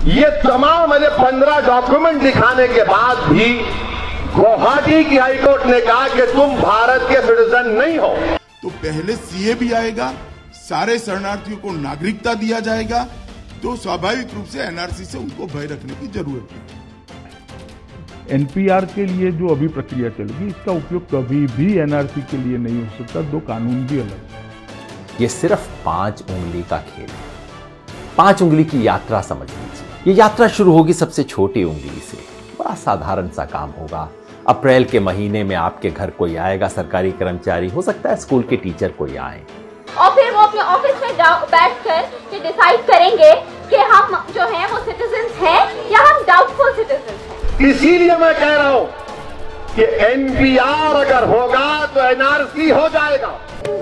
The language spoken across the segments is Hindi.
ये तमाम 15 डॉक्यूमेंट दिखाने के बाद भी गुवाहाटी की हाईकोर्ट ने कहा कि तुम भारत के सिटीजन नहीं हो। तो पहले सीए भी आएगा, सारे शरणार्थियों को नागरिकता दिया जाएगा, तो स्वाभाविक रूप से एनआरसी से उनको भय रखने की जरूरत है। एनपीआर के लिए जो अभी प्रक्रिया चलेगी, इसका उपयोग कभी भी एनआरसी के लिए नहीं हो सकता। दो कानून भी अलग है। ये सिर्फ 5 उंगली का खेल है। 5 उंगली की यात्रा समझ लीजिए। ये यात्रा शुरू होगी सबसे छोटी उंगली से। बड़ा साधारण सा काम होगा। अप्रैल के महीने में आपके घर कोई आएगा, सरकारी कर्मचारी, हो सकता है स्कूल के टीचर कोई आए, और फिर वो अपने ऑफिस में बैठकर ये डिसाइड करेंगे कि हम जो हैं वो सिटीजन्स हैं या हम डाउटफुल सिटीजन्स हैं। इसीलिए मैं कह रहा हूं कि एनपीआर अगर होगा तो एनआरसी हो जाएगा।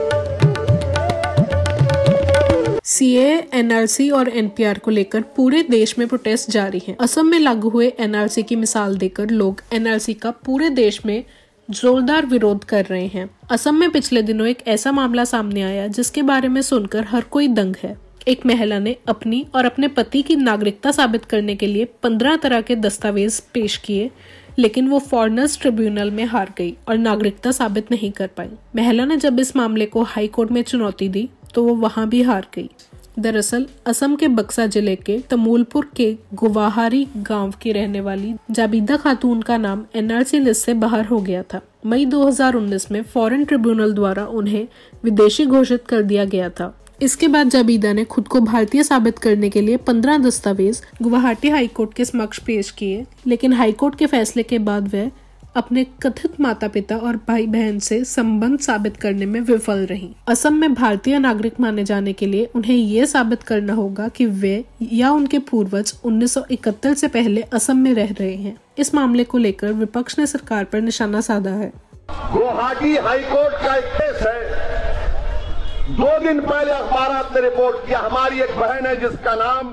सीए, एनआरसी और एनपीआर को लेकर पूरे देश में प्रोटेस्ट जारी हैं। असम में लागू हुए एनआरसी की मिसाल देकर लोग एनआरसी का पूरे देश में जोरदार विरोध कर रहे हैं। असम में पिछले दिनों एक ऐसा मामला सामने आया जिसके बारे में सुनकर हर कोई दंग है। एक महिला ने अपनी और अपने पति की नागरिकता साबित करने के लिए 15 तरह के दस्तावेज पेश किए, लेकिन वो फॉरेनर्स ट्रिब्यूनल में हार गई और नागरिकता साबित नहीं कर पाई। महिला ने जब इस मामले को हाई कोर्ट में चुनौती दी तो वो वहां भी हार गई। दरअसल असम के बक्सा जिले के तमूलपुर के गुवाहारी गांव की रहने वाली जाबिदा खातून का नाम एनआरसी लिस्ट से बाहर हो गया था। मई 2019 में फॉरेन ट्रिब्यूनल द्वारा उन्हें विदेशी घोषित कर दिया गया था। इसके बाद जाबिदा ने खुद को भारतीय साबित करने के लिए 15 दस्तावेज गुवाहाटी हाईकोर्ट के समक्ष पेश किए, लेकिन हाईकोर्ट के फैसले के बाद वह अपने कथित माता पिता और भाई बहन से संबंध साबित करने में विफल रही। असम में भारतीय नागरिक माने जाने के लिए उन्हें ये साबित करना होगा कि वे या उनके पूर्वज 1971 से पहले असम में रह रहे हैं। इस मामले को लेकर विपक्ष ने सरकार पर निशाना साधा है। गुवाहाटी हाईकोर्ट का एक केस है। 2 दिन पहले अखबारात ने रिपोर्ट किया, हमारी एक बहन है जिसका नाम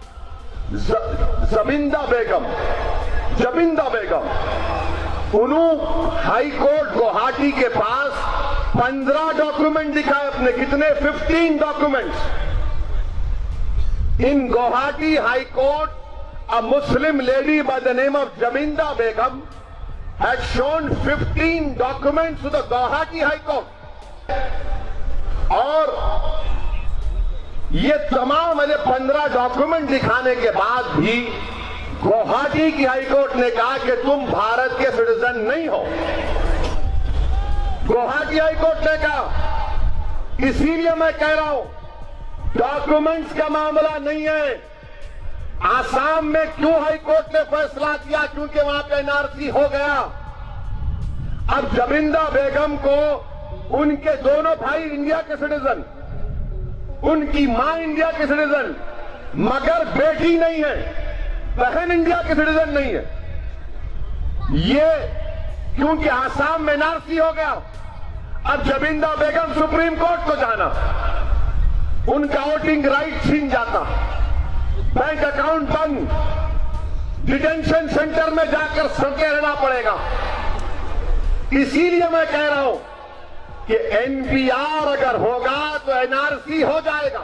जबिंदा बेगम, उन्होंने हाईकोर्ट गुवाहाटी के पास 15 डॉक्यूमेंट दिखाए अपने। कितने? 15 documents. In Guwahati high court a Muslim lady by the name of Jabinda Begum had shown 15 documents to the Guwahati High Court, और ये तमाम 15 डॉक्यूमेंट दिखाने के बाद भी गुवाहाटी की हाईकोर्ट ने कहा कि तुम भारत के सिटीजन नहीं हो। गुवाहाटी हाईकोर्ट ने कहा। इसीलिए मैं कह रहा हूं, डॉक्यूमेंट्स का मामला नहीं है। आसाम में क्यों हाईकोर्ट ने फैसला किया? क्योंकि वहां पे एनआरसी हो गया। अब जबिंदा बेगम को उनके दोनों भाई इंडिया के सिटीजन, उनकी मां इंडिया के सिटीजन, मगर बेटी नहीं है, बहन इंडिया के सिटीजन नहीं है। ये क्योंकि आसाम में एनआरसी हो गया। अब जबिंदा बेगम सुप्रीम कोर्ट को जाना, उनका वोटिंग राइट छीन जाता, बैंक अकाउंट बंद, डिटेंशन सेंटर में जाकर सड़के रहना पड़ेगा। इसीलिए मैं कह रहा हूं कि एनपीआर अगर होगा तो एनआरसी हो जाएगा।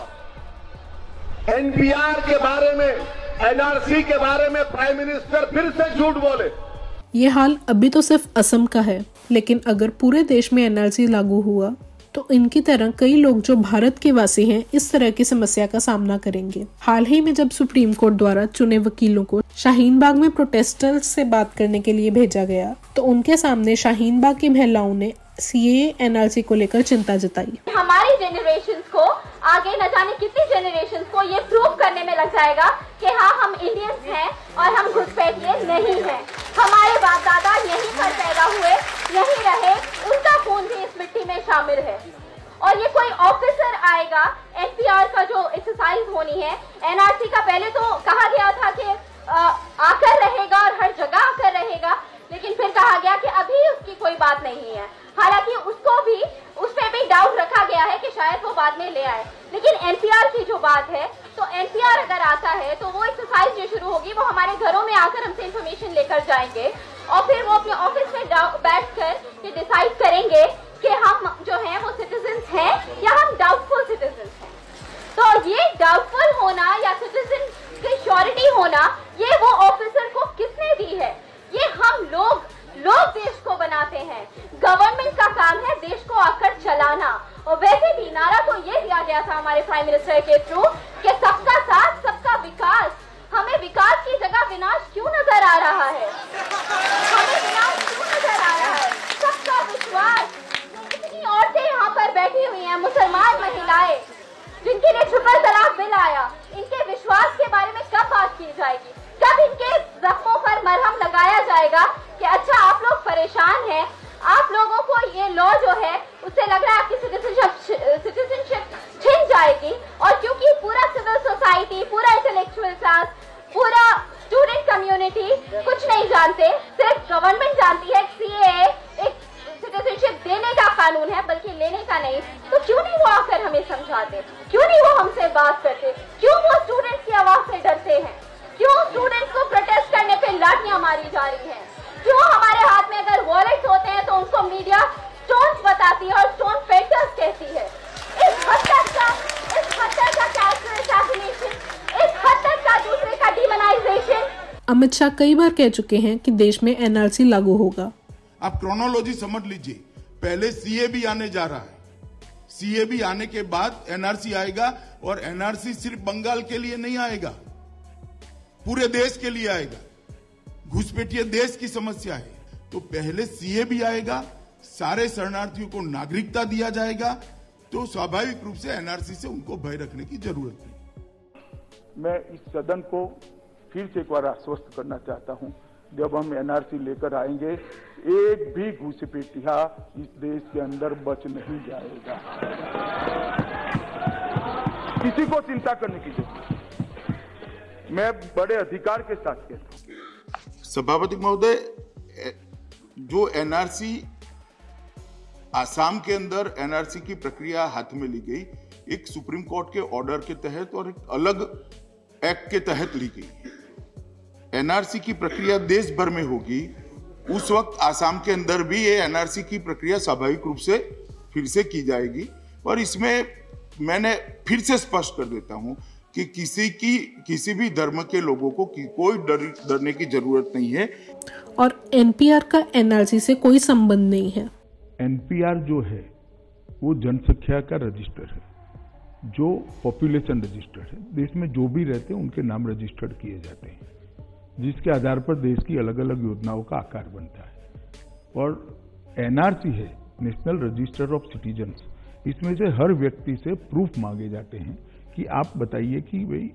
एनपीआर के बारे में, एनआरसी के बारे में प्राइम मिनिस्टर फिर से झूठ बोले। ये हाल अभी तो सिर्फ असम का है, लेकिन अगर पूरे देश में एनआरसी लागू हुआ तो इनकी तरह कई लोग जो भारत के वासी हैं इस तरह की समस्या का सामना करेंगे। हाल ही में जब सुप्रीम कोर्ट द्वारा चुने वकीलों को शाहीन बाग में प्रोटेस्टर्स से बात करने के लिए भेजा गया तो उनके सामने शाहीन बाग की महिलाओं ने सीए एनआरसी को लेकर चिंता जताई। हमारी जनरेशन को, आगे न जाने कितनी जनरेशन को ये प्रूव करने में लग जाएगा कि हाँ हम इंडियंस हैं और हम घुसपैठिए नहीं हैं। हमारे बाप दादा यहीं पर पैदा हुए, यहीं रहे, उनका खून भी इस मिट्टी में शामिल है। और ये कोई ऑफिसर आएगा, एनपीआर का जो एक्सरसाइज होनी है, एनआरसी का पहले तो कहा गया था कि आकर रहेगा और हर जगह आकर रहेगा, लेकिन फिर कहा गया कि अभी उसकी कोई बात नहीं है। हालांकि उस पे भी डाउट रखा गया है कि शायद वो बाद में ले आए। लेकिन एनपीआर की जो बात है, तो एनपीआर अगर आता है तो वो एक्सरसाइज जो शुरू होगी वो हमारे घरों में आकर हमसे इंफॉर्मेशन लेकर जाएंगे और फिर वो अपने ऑफिस में बैठकर ये डिसाइड करेंगे कि हम जो हैं वो सिटीजन्स हैं या हम डाउटफुल सिटीजन्स हैं। तो ये डाउटफुल होना या सिटीजन की श्योरिटी होना, ये वो ऑफिसर को किसने दी है? ये हम लोग देश को बनाते हैं। गवर्नमेंट का काम है देश को आकर चलाना। और वैसे भी नारा तो ये दिया गया था हमारे प्राइम मिनिस्टर के थ्रू कि सबका साथ सबका विकास। हमें विकास की जगह विनाश क्यों नजर आ रहा है? हमें विनाश क्यों नजर आ रहा है? सबका विश्वास। इतनी औरतें यहाँ पर बैठी हुई हैं, मुसलमान महिलाएं, जिनके लिए ट्रिपल तलाक बिल आया, इनके विश्वास के बारे में कब बात की जाएगी? कब इनके जख्मों पर मरहम लगाया जाएगा कि अच्छा आप लोग परेशान हैं, आप लोगों को ये लॉ जो है उससे लग रहा है आपकी सिटीजनशिप छिन जाएगी। और क्योंकि पूरा सिविल सोसाइटी, पूरा इंटेलेक्चुअल क्लास, पूरा स्टूडेंट कम्युनिटी कुछ नहीं जानते, सिर्फ गवर्नमेंट जानती है सीएए एक सिटीजनशिप देने का कानून है, बल्कि लेने का नहीं। तो क्यों नहीं वो आकर हमें समझाते? क्यों नहीं वो हमसे बात करते? क्यों वो स्टूडेंट्स की आवाज से डरते हैं? क्यों स्टूडेंट्स को प्रोटेस्ट करने पे लाठियां मारी जा रही हैं? क्यों हमारे हाथ में अगर वॉलेट्स होते हैं तो उनको मीडिया स्टोन्स बताती है और स्टोन पेल्टर्स कहती है? इस हद तक का कैरेक्टर असैसिनेशन, इस हद तक का दूसरे का डिमोनाइजेशन। अमित शाह कई बार कह चुके हैं कि देश में एनआरसी लागू होगा। आप क्रोनोलॉजी समझ लीजिए, पहले सीए भी आने जा रहा है, सीए भी आने के बाद एनआरसी आएगा, और एनआरसी सिर्फ बंगाल के लिए नहीं आएगा, पूरे देश के लिए आएगा। घुसपैठिए देश की समस्या है, तो पहले सीए भी आएगा, सारे शरणार्थियों को नागरिकता दिया जाएगा, तो स्वाभाविक रूप से एनआरसी से उनको भय रखने की जरूरत नहीं। मैं इस सदन को फिर से एक बार आश्वस्त करना चाहता हूं, जब हम एनआरसी लेकर आएंगे, एक भी घुसपैठिया इस देश के अंदर बच नहीं जाएगा। किसी को चिंता करने की जरूरत नहीं। मैं बड़े अधिकार के साथ कहता हूं। सभापति महोदय, जो एनआरसी आसाम के अंदर एनआरसी की प्रक्रिया हाथ में ली गई, एक सुप्रीम कोर्ट के ऑर्डर के तहत और एक अलग एक्ट के तहत ली गई। एनआरसी की प्रक्रिया देश भर में होगी, उस वक्त आसाम के अंदर भी ये एनआरसी की प्रक्रिया स्वाभाविक रूप से फिर से की जाएगी। और इसमें मैंने फिर से स्पष्ट कर देता हूं कि किसी भी धर्म के लोगों को कोई डरने की जरूरत नहीं है। और एनपीआर का एनआरसी से कोई संबंध नहीं है। एनपीआर जो है वो जनसंख्या का रजिस्टर है, जो पॉपुलेशन रजिस्टर है। देश में जो भी रहते हैं उनके नाम रजिस्टर्ड किए जाते हैं, जिसके आधार पर देश की अलग अलग योजनाओं का आकार बनता है। और एनआरसी है नेशनल रजिस्टर ऑफ सिटीजन्स। इसमें से हर व्यक्ति से प्रूफ मांगे जाते हैं कि आप बताइए कि भाई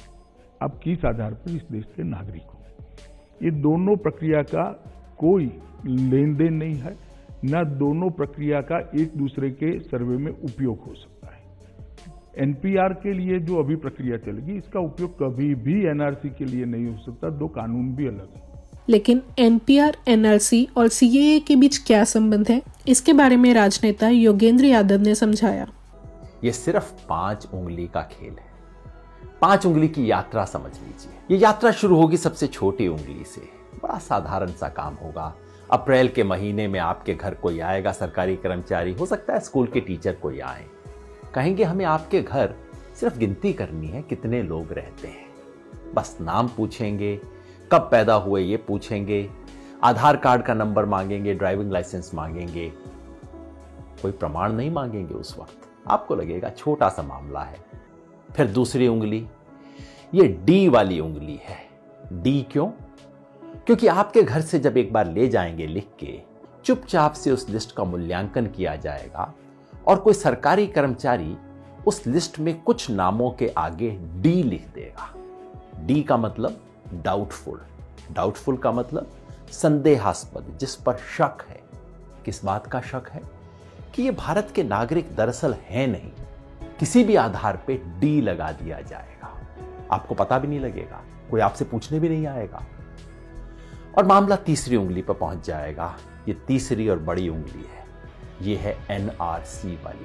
आप किस आधार पर इस देश के नागरिक हो। ये दोनों प्रक्रिया का कोई लेन देन नहीं है, न दोनों प्रक्रिया का एक दूसरे के सर्वे में उपयोग हो सकता है। एनपीआर के लिए जो अभी प्रक्रिया चलेगी, इसका उपयोग कभी भी एनआरसी के लिए नहीं हो सकता। दो कानून भी अलग है। लेकिन एनपीआर, एनआरसी और सीएए के बीच क्या संबंध है, इसके बारे में राजनेता योगेंद्र यादव ने समझाया। ये सिर्फ 5 उंगली का खेल है। 5 उंगली की यात्रा समझ लीजिए। ये यात्रा शुरू होगी सबसे छोटी उंगली से। बड़ा साधारण सा काम होगा। अप्रैल के महीने में आपके घर कोई आएगा, सरकारी कर्मचारी, हो सकता है स्कूल के टीचर कोई आए, कहेंगे हमें आपके घर सिर्फ गिनती करनी है कितने लोग रहते हैं। बस नाम पूछेंगे, कब पैदा हुए ये पूछेंगे, आधार कार्ड का नंबर मांगेंगे, ड्राइविंग लाइसेंस मांगेंगे, कोई प्रमाण नहीं मांगेंगे। उस वक्त आपको लगेगा छोटा सा मामला है। फिर दूसरी उंगली, ये डी वाली उंगली है। डी क्यों? क्योंकि आपके घर से जब एक बार ले जाएंगे लिख के, चुपचाप से उस लिस्ट का मूल्यांकन किया जाएगा और कोई सरकारी कर्मचारी उस लिस्ट में कुछ नामों के आगे डी लिख देगा। डी का मतलब डाउटफुल। डाउटफुल का मतलब संदेहास्पद, जिस पर शक है। किस बात का शक है? कि ये भारत के नागरिक दरअसल हैं नहीं। किसी भी आधार पे डी लगा दिया जाएगा, आपको पता भी नहीं लगेगा, कोई आपसे पूछने भी नहीं आएगा, और मामला तीसरी उंगली पर पहुंच जाएगा। ये तीसरी और बड़ी उंगली है, ये है एनआरसी वाली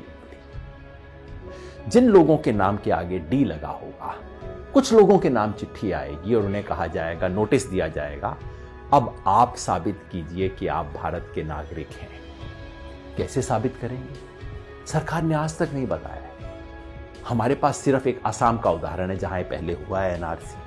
उंगली। जिन लोगों के नाम के आगे डी लगा होगा, कुछ लोगों के नाम चिट्ठी आएगी और उन्हें कहा जाएगा, नोटिस दिया जाएगा, अब आप साबित कीजिए कि आप भारत के नागरिक हैं। कैसे साबित करेंगे? सरकार ने आज तक नहीं बताया है। हमारे पास सिर्फ एक असम का उदाहरण है जहां पहले हुआ है एनआरसी।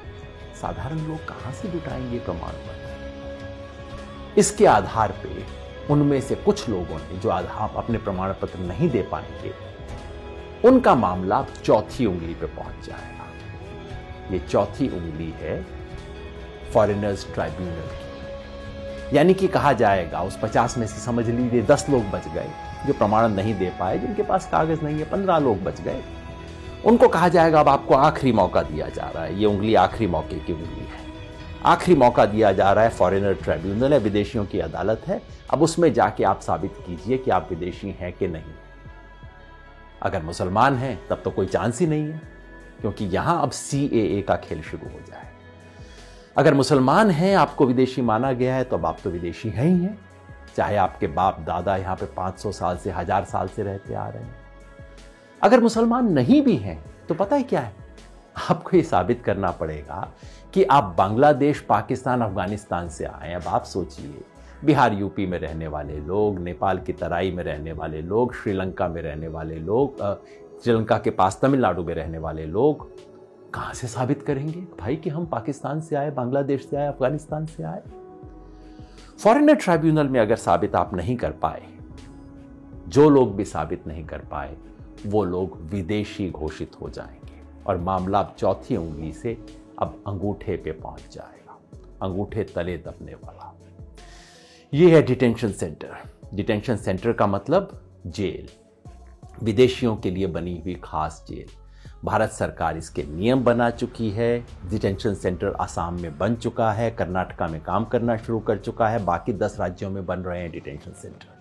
साधारण लोग कहां से जुटाएंगे प्रमाण पत्र? इसके आधार पे उनमें से कुछ लोगों ने जो अपने प्रमाण पत्र नहीं दे पाएंगे, उनका मामला चौथी उंगली पे पहुंच जाएगा। ये चौथी उंगली है फॉरेनर्स ट्राइब्यूनल की। यानी कि कहा जाएगा उस 50 में से समझ लीजिए 10 लोग बच गए जो प्रमाण नहीं दे पाए, जिनके पास कागज नहीं है, 15 लोग बच गए। उनको कहा जाएगा अब आपको आखिरी मौका दिया जा रहा है। ये उंगली आखिरी मौके की उंगली है। आखिरी मौका दिया जा रहा है, फॉरेनर ट्राइब्यूनल है, विदेशियों की अदालत है। अब उसमें जाके आप साबित कीजिए कि आप विदेशी हैं कि नहीं। अगर मुसलमान हैं तब तो कोई चांस ही नहीं है, क्योंकि यहां अब CAA का खेल शुरू हो जाए। अगर मुसलमान हैं, आपको विदेशी माना गया है, तो अब आप तो विदेशी हैं ही हैं, चाहे आपके बाप दादा यहां पे 500 साल से 1000 साल से रहते आ रहे हैं। अगर मुसलमान नहीं भी हैं तो पता है क्या है, आपको ये साबित करना पड़ेगा कि आप बांग्लादेश, पाकिस्तान, अफगानिस्तान से आए। अब आप सोचिए, बिहार यूपी में रहने वाले लोग, नेपाल की तराई में रहने वाले लोग, श्रीलंका में रहने वाले लोग, श्रीलंका के पास तमिलनाडु में रहने वाले लोग कहां से साबित करेंगे भाई कि हम पाकिस्तान से आए, बांग्लादेश से आए, अफगानिस्तान से आए? फॉरेनर ट्राइब्यूनल में अगर साबित आप नहीं कर पाए, जो लोग भी साबित नहीं कर पाए, वो लोग विदेशी घोषित हो जाएंगे और मामला अब चौथी उंगली से अब अंगूठे पे पहुंच जाएगा, अंगूठे तले दबने वाला। ये है डिटेंशन सेंटर। डिटेंशन सेंटर का मतलब जेल, विदेशियों के लिए बनी हुई खास जेल। भारत सरकार इसके नियम बना चुकी है। डिटेंशन सेंटर आसाम में बन चुका है, कर्नाटका में काम करना शुरू कर चुका है, बाकी 10 राज्यों में बन रहे हैं डिटेंशन सेंटर।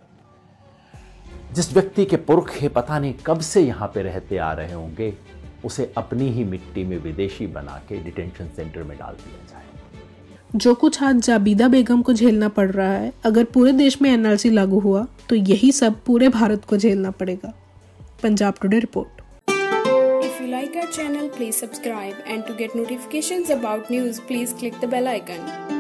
जिस व्यक्ति के पुरखे पता नहीं कब से यहां पे रहते आ रहे होंगे, उसे अपनी ही मिट्टी में विदेशी बना के डिटेंशन सेंटर में डाल दिया जाए। जो कुछ आज जाबिदा बेगम को झेलना पड़ रहा है, अगर पूरे देश में NRC लागू हुआ तो यही सब पूरे भारत को झेलना पड़ेगा। Punjab today report. If you like our channel, please subscribe, and to get notifications about news, please click the bell icon.